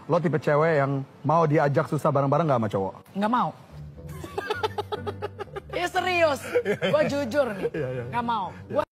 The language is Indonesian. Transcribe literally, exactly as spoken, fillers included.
lo tipe cewek yang mau diajak susah bareng-bareng gak sama cowok? Nggak mau. Ya serius, gue jujur nih, nggak mau. Gua